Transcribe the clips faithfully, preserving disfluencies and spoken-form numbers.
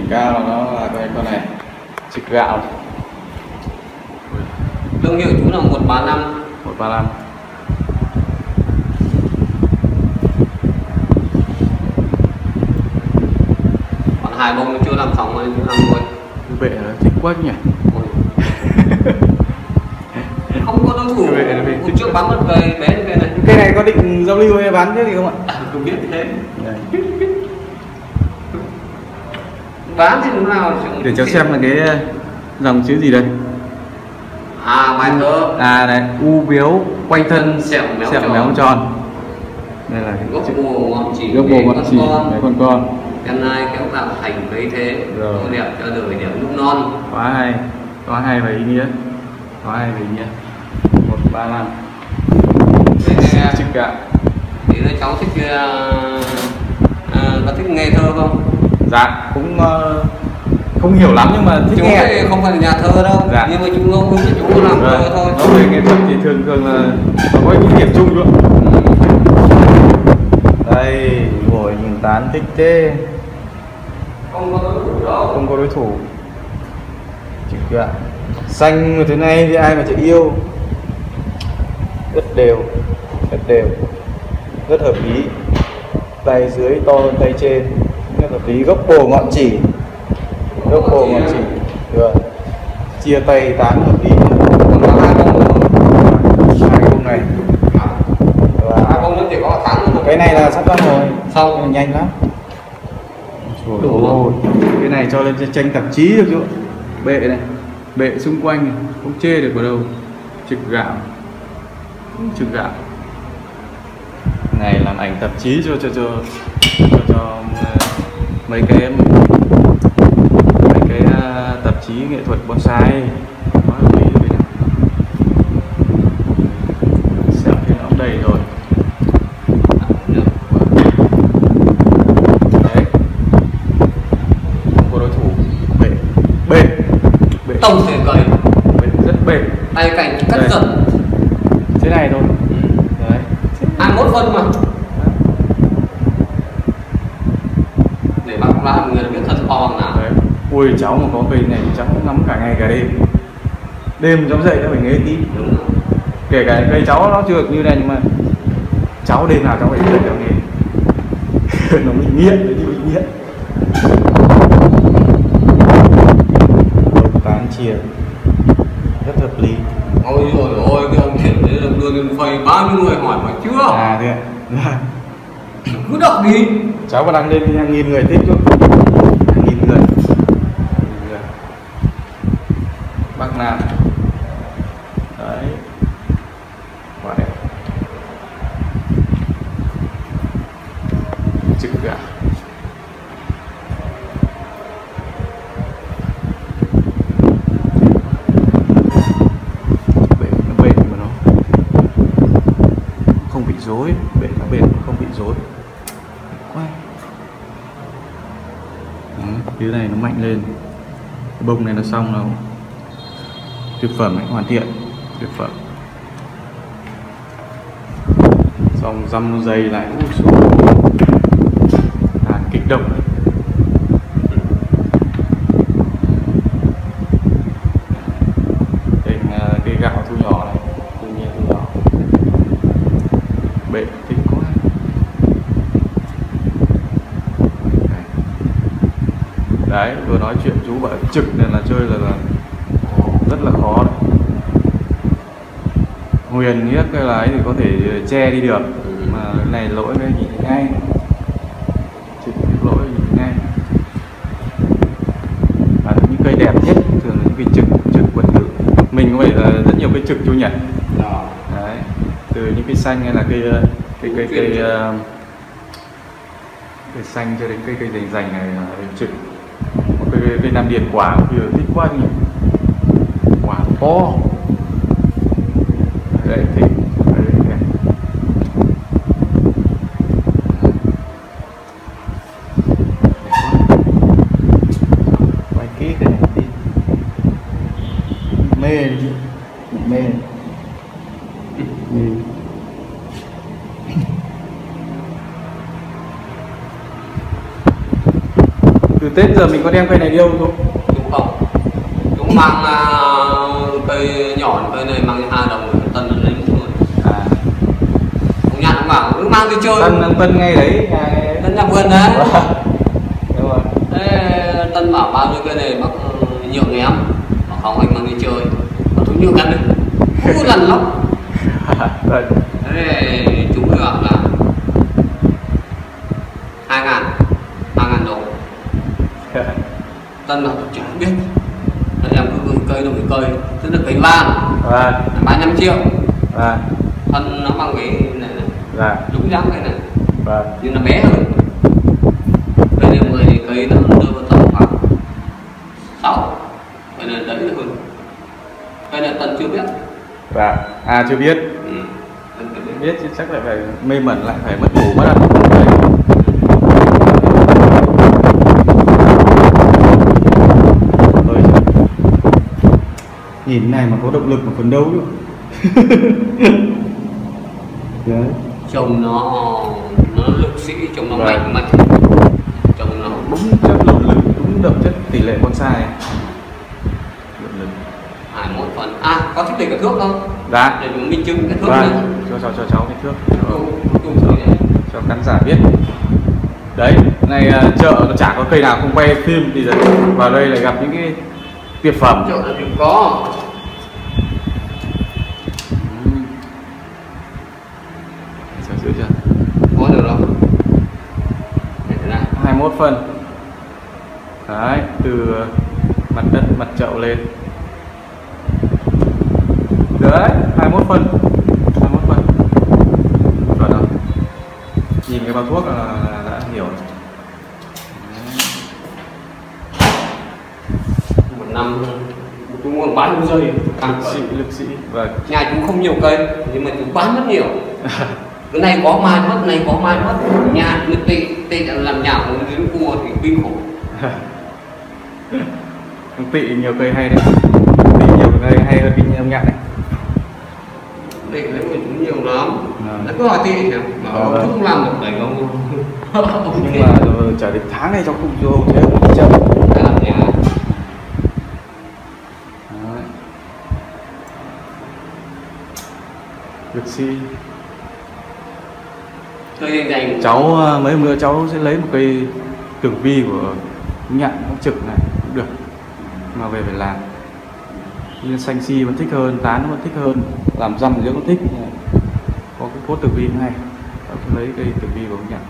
cao là nó là cái con này trực gạo. Thương hiệu chú là một ba năm. một ba năm. Còn hai bông nó chưa làm xong rồi chú làm luôn. Bệ nó thích quá nhỉ. Không có đối thủ. Hôm trước bắn một cây bé như cây này. Cây này có định giao lưu hay bán thế thì không ạ? À, không biết thế. Bán thì lúc nào để cháu xem là cái dòng chữ gì đây. À, bài thơ. À đấy, u biếu quanh thân sẹo méo sẹo tròn. méo tròn. Đây là gốc bồ ngọn chỉ gốc bồ ngọn chỉ mấy con con. Em nay kéo tạo thành lấy thế Rồi. tô đẹp cho đời đẹp lúc non. Quá hay, quá hay và ý nghĩa, quá hay và ý nghĩa. một ba năm. Trực gạo. Thì nói cháu thích uh, uh, có thích nghe thơ không? Dạ cũng uh, không hiểu lắm nhưng mà thích chú nghe. thì không phải là nhà thơ đâu. Dạ. Nhưng mà chú ngẫu hứng thì chú làm thơ thôi. Nói về nghệ thuật thì thường thường là nó có những điểm chung nữa. Đây ngồi nhìn tán thích thế. Không có đối thủ đâu. Không có đối thủ. Trực gạo xanh như thế này thì ai mà chả yêu. Rất đều, rất đều, rất hợp lý. Tay dưới to hơn tay trên, rất hợp lý. Gốc bồ ngọn chỉ, gốc bồ ngọn chỉ, được. Chia tay tán hợp lý. Còn có hai bông nữa. Hai bông này. Và hai bông nữa chỉ có tháng nữa. Cái này là sắp xong rồi, xong nhanh lắm. Đủ rồi. Cái này cho lên tranh tạp chí được chứ. Bệ này, bệ xung quanh này, không chê được vào đâu. Trực gạo, trực gạo. Này làm ảnh tạp chí cho cho cho cho, cho mấy cái mấy cái uh, tạp chí nghệ thuật bonsai. Quá hợp lý rồi. Sẹo thì nó cũng đầy rồi. Đấy. Không có đối thủ. Bệ, bệ, bệ. tổng thể cởi. Bệ rất bệ. Tay cạnh cắt Đây. giật. Thế này thôi. Đấy. hai mươi mốt phân mà. Để bác ra người biết thật to bằng nào. Đấy. Ui cháu mà có cây này cháu cũng ngắm cả ngày cả đêm. Đêm cháu dậy cháu phải nghe tí. Đúng rồi. Kể cả cây cháu nó chưa được như này nhưng mà cháu đêm nào cháu phải dậy cháu nghe. Nó bị nghiện, nó bị nghiện. Đầu tán chia rất hợp lý. Ôi rồi ôi, cái ông thiện đấy là đưa lên phây bao nhiêu người hỏi mà chưa. À thế ạ. Cứ đọc đi. Cháu có đăng lên thì hàng nghìn người thích chứ. Hàng nghìn người. Bác Nam. Đấy. Quá đẹp. Trực gạo. Bệ nó bền mà nó không bị rối, bệ nó bền không bị rối. Quá. Đó, phía này nó mạnh lên, cái bông này nó xong nó tuyệt phẩm ấy, hoàn thiện, tuyệt phẩm. Xong dăm nó dày lại, đàn kích động. Đây là cây gạo thu nhỏ này, tự nhiên thu nhỏ. Bệ thích quá. Đấy, vừa nói chuyện chú bảo trực nên là chơi là, là rất là khó đấy. Huyền nhất cái lái thì có thể che đi được, mà cái này lỗi cái nhìn thấy ngay, trực lỗi nhìn thấy ngay. Và những cây đẹp nhất thường là những cây trực, trực quần tử. Mình có phải là rất nhiều cây trực chú nhỉ? Đấy, từ những cây xanh hay là cây cây cây cây, cây, cây xanh cho đến cây cây rành rành này là trực. Cây, cây, cây Nam Điền quả vừa thích quá nhỉ, quả to đấy thích đấy, đấy. Quay kỹ cái này đi, mê đi, mê mê. Từ T Tết giờ mình có đem cây này đi đâu không? Đúng không? Chúng mang uh, cây nhỏ, cây này mang hai đồng rồi Tân nó lấy thôi. À. Ông Nhạn nó bảo cứ mang đi chơi. Tân Tân ngay đấy, nhà Tân nhà vườn đấy. Đúng rồi. Thế Tân bảo bao nhiêu cây này bác nhượng em. Bảo không, anh mang đi chơi. Bảo tôi nhượng em đi. Cứ lần lắm. Thế chúng tôi bảo là hai ngàn, ba ngàn đồng. Tân bảo chả biết. Nên em cứ gửi cây đâu gửi cây, tức là cây lan. Vâng. ba mươi lăm triệu. Vâng. Thân nó bằng cái này này. Vâng. Đúng dáng cái này. Vâng. Nhưng nó bé hơn. Cây này mười thì cây nó đưa vào tầm khoảng sáu. Cây này đấy là hơn. Cây này Tân chưa biết. Vâng. À chưa biết. Ừ. Tân chưa biết. Biết chứ chắc lại phải mê mẩn, lại phải mất ngủ mất à. Nhìn này mà có động lực mà phấn đấu nữa. Đấy. Trông nó nó lực sĩ, trông nó Vâng. mạnh mạnh. Trông nó Đúng chất động lực, đúng đậm chất tỷ lệ bonsai. Động lực. hai mươi mốt phần. À, có thích để cái thước không? Dạ. Để chúng minh chứng cái thước Vâng. này. Cho cho cho cháu cái thước. Cho, Cùng thước này. cho khán giả biết. Đấy, này chợ nó chả có cây nào không quay phim thì vào đây lại gặp những cái tuyệt phẩm. Chỗ này thì có. Sao giữ chưa? Có được đâu. Để thế này. hai mươi mốt phân. Đấy, từ mặt đất mặt chậu lên. Đấy, hai mươi mốt phân. hai mươi mốt phân. Chuẩn không? Nhìn cái bao thuốc là, là đã hiểu. Một năm chúng muốn bán dây càng Lực sĩ, lực sĩ. Vâng. nhà chúng không nhiều cây nhưng mà chúng bán rất nhiều. Cái này có mai mất, này có mai mất. Nhà cứ tị tị làm nhà của đến cua thì kinh khủng. Tị nhiều cây hay đấy. Tị nhiều cây hay hơn cái âm nhạc này. Tị lấy của chúng nhiều lắm. À. Nó cứ hỏi tị thì mà À, ông vâng. không làm được đấy không. Nhưng mà rồi trả đến tháng này cháu không vô thế không chậm. Đã làm nhà. Đấy. Lực sĩ. Cây dành dành. Cháu mấy hôm nữa cháu sẽ lấy một cây tường vi của nhạn nó trực này cũng được, mà về phải làm. Nhưng xanh si vẫn thích hơn, tán nó vẫn thích hơn, làm răm thì cũng thích. Có cái cốt tường vi cũng hay, cháu sẽ lấy cây tường vi của nhạn.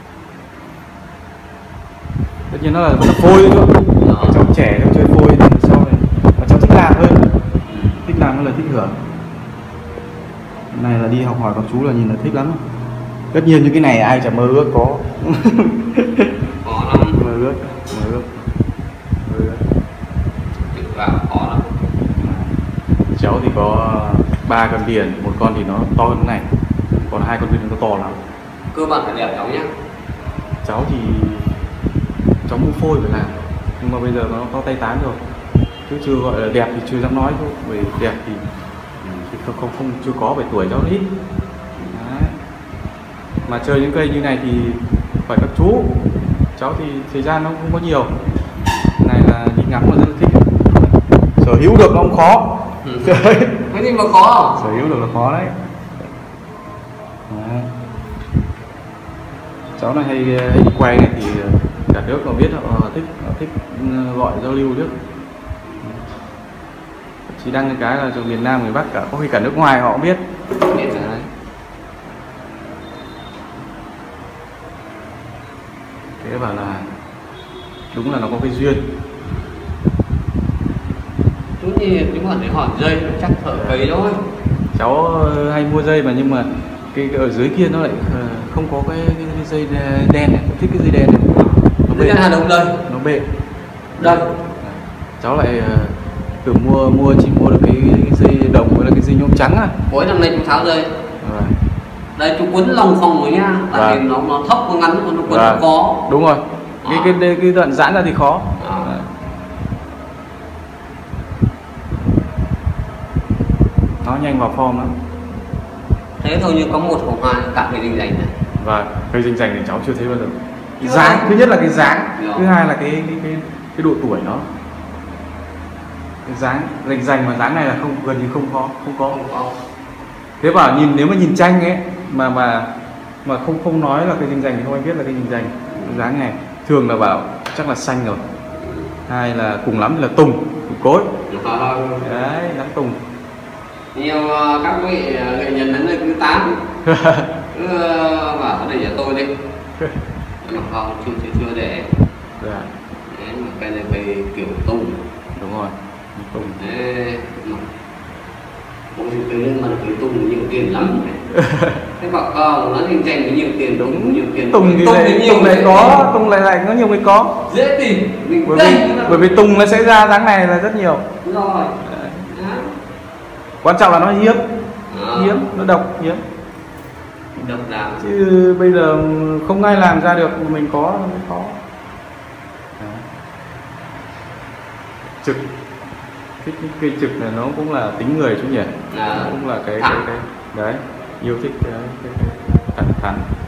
Tất nhiên nó là vẫn là phôi thôi. Đó. Cháu trẻ cháu chơi phôi thì sau này mà cháu thích làm hơn, thích làm hơn là thích hưởng. Cái này là đi học hỏi con chú là nhìn là thích lắm. Tất nhiên những cái này ai chả mơ ước có. Khó lắm. Mơ ước, mơ ước, mơ ước. Tự vào khó lắm. Cháu thì có ba con điền, một con thì nó to hơn cái này, còn hai con điền nó to lắm. Cơ bản phải đẹp cháu nhé. Cháu thì cháu mua phôi phải làm, nhưng mà bây giờ nó có tay tán rồi, chứ chưa gọi là đẹp thì chưa dám nói thôi. Về đẹp thì, thì không, không không chưa có, về tuổi cháu ít. Đấy. Mà chơi những cây như này thì phải các chú. Cháu thì thời gian nó không có nhiều, này là đi ngắm mà rất là thích. Sở hữu được nó cũng khó. Ừ. Cái gì mà khó. Sở hữu được là khó đấy. Đấy. Cháu này hay, hay đi quay này thì cả nước nó biết, họ thích họ thích gọi giao lưu trước. Chỉ đăng cái cái là cho miền Nam người Bắc, cả có khi cả nước ngoài họ cũng biết. Biết rồi. Đấy. Thế bảo là đúng là nó có cái duyên. Chú thì chúng hỏi để hỏi dây chắc thở cây thôi. Cháu hay mua dây mà, nhưng mà cái, cái ở dưới kia nó lại không có cái, cái, cái dây đen này, thích cái dây đen này. Nó Dây đen Hà Đông đây. Nó bệ. Đây. Cháu lại từ mua mua chỉ mua được cái, cái dây đồng với là cái dây nhôm trắng à. Cuối năm nay chú tháo dây. Rồi. Đây chú quấn lòng phòng rồi nhá. Tại vì nó nó thấp nó ngắn nó quấn nó khó. Đúng rồi. Cái cái cái, cái đoạn giãn ra thì khó. À. Nó nhanh vào form lắm. Thế thôi, như có một hoặc hai cả cái dinh dành này. Và cây dinh dành thì cháu chưa thấy bao giờ. dáng, thứ nhất là cái dáng, Được. thứ hai là cái cái cái, cái độ tuổi nó, cái dáng rành rành mà dáng này là không, gần như không có không có Không có. thế bảo nhìn, nếu mà nhìn tranh ấy mà mà mà không không nói là cái rành rành thì không ai biết là cái rành rành. Dáng này thường là bảo chắc là xanh rồi, hai là cùng lắm là tùng, tùng cối. Ờ, Đấy, dáng tùng. nhiều ờ, các vị ờ, nghệ nhân đến đây cứ tám cứ ờ, bảo để cho tôi đi mà không, chưa chưa chưa để. Dạ, Đấy, mà cây này cây kiểu tùng. đúng rồi, tùng. Đấy, mà cũng như cây lên mà cây tùng nhiều tiền lắm. Thế bảo không, nó hình thành với nhiều tiền, đúng nhiều tiền. Tùng thì lại, nhiều tùng lại dễ có, tìm. tùng lại lại có nhiều người có. Dễ tìm, mình Bởi đây vì nó- bởi vì tùng nó sẽ ra dáng này là rất nhiều. Đúng rồi. Đấy. Đó. Quan trọng là nó hiếm, Đó. hiếm, nó độc, hiếm. Độc đáo. Chứ bây giờ không ai làm ra được, mình có nó mới khó. Đấy. Trực, thích cái cây trực này nó cũng là tính người chứ nhỉ. À, Nó cũng là cái, cái thẳng. cái đấy, yêu thích cái, cái, cái thẳng thắn.